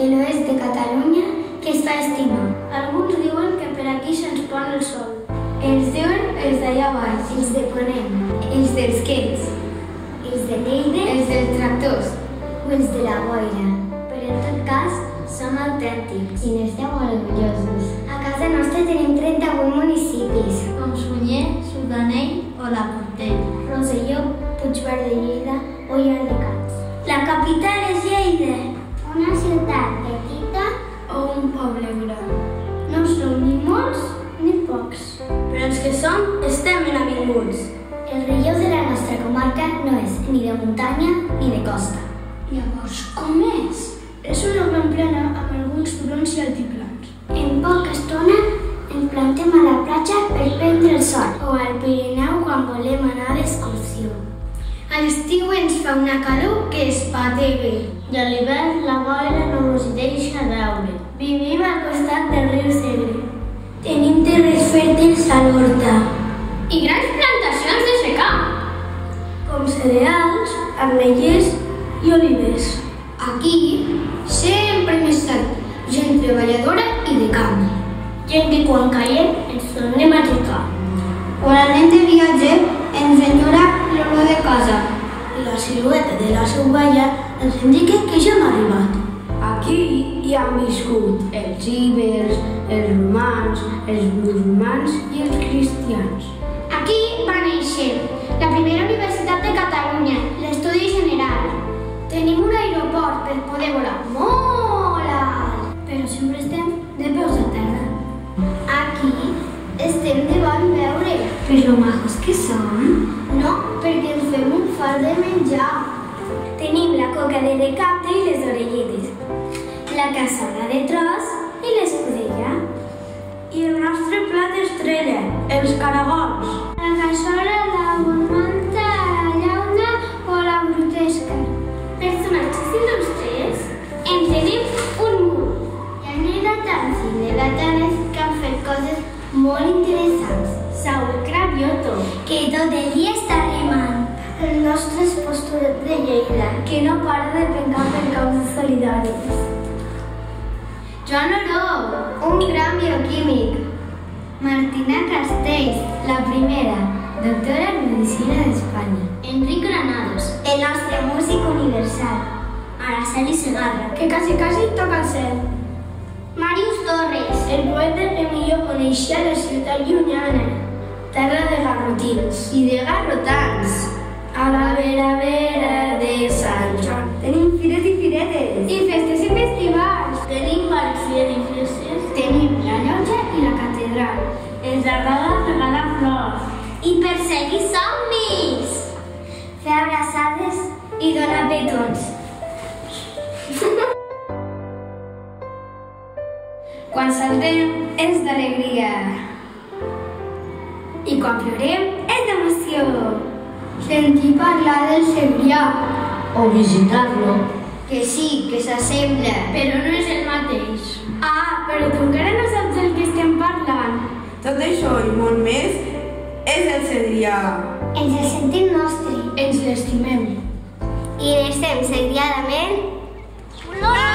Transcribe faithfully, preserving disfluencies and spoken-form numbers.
l'oest de Catalunya que es fa estimar. Alguns diuen que per aquí se'ns pon el sol. Ens diuen els d'allà baix, els de Ponent, els dels Quents, els de Lleida, els dels tractors o els de la Boira. Però en tot cas, som autèntics i n'estem orgullosos. A casa nostra tenim trenta-vuit municipis, com Sunyer, Sudanell o la Portell, Rosselló, Puigverd de Lleida o Llardecans. La capital és Lleida, una ciutat petita o un poble gran. No som ni molts ni pocs, però els que som estem ben avinguts. El relleu de la nostra comarca no és ni de muntanya ni de costa. Llavors, com és? És una gran plana amb alguns turons i altiplans. En poca estona ens plantem a la platja per prendre el sol o al Pirineu quan volem anar d'excursió. A l'estiu ens fa una calor que es patega i a l'hivern la boira no ens deixa veure. Vivim al costat del riu Segre. Tenim terres fèrtils a l'horta i grans plantacions de secà, com cereals, ametllers i olives. Aquí sempre més alt, gent treballadora i de camp. Gent que quan caiem ens tornem a aixecar. Quan anem de viatge ens enyora l'olor de casa i la silueta de la seuvalla ens indica que ja hem arribat. Aquí hi han viscut els ibers, els romans, els musulmans i els cristians. Aquí va néixer la primera universitat de Catalunya, l'Estudi General. Tenim un aeroport per poder volar molt alt, però sempre estem de peus a terra. Aquí estem de bon veure, per lo majos que som. No, perquè ens fem un fart de menjar. Tenim la coca de recapte i les orelletes, la cassada de tros i l'escudella. I el nostre plat estrella, els caragols. La cassola, la bonmanta, la llauna o la brutesca. Personatges il·lustres, en tenim un munt. Hi ha anedatants i anedatanes que han fet coses molt interessants. Saúl Cravioto, que tot el dia està remant. El nostre posturet de Lleida, que no para de pencar per causes solidàries. Joan Oró, un gran bioquímic. Martina Castells, la primera doctora en Medicina d'Espanya. Enric Granados, el nostre músic universal. Araceli Segarra, que quasi quasi toca el cel. Màrius Torres, el poeta que millor coneixia la ciutat llunyana, terra de garrotins i de garrotans. A la vera vera de Sant Joan tenim fires i firetes. I festes i festivals. Tenim parcs i edificis. Tenim la llotja i la catedral. Ens agrada regalar flors. I perseguir somnis. Fer abraçades i donar petons. Quan saltem és d'alegria. I quan plorem és d'emoció. Sentir parlar del Segrià. O visitar-lo. Que sí, que s'assembla, però no és el mateix. Ah, però tu encara no saps del que estem parlant. Tot això i molt més és el Segrià. Ens el sentim nostre. Ens l'estimem. I n'estem segriadament...